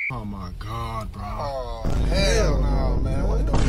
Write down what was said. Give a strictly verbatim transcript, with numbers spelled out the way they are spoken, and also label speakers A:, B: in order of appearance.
A: Oh my God, bro.
B: Oh, hell no, man. What the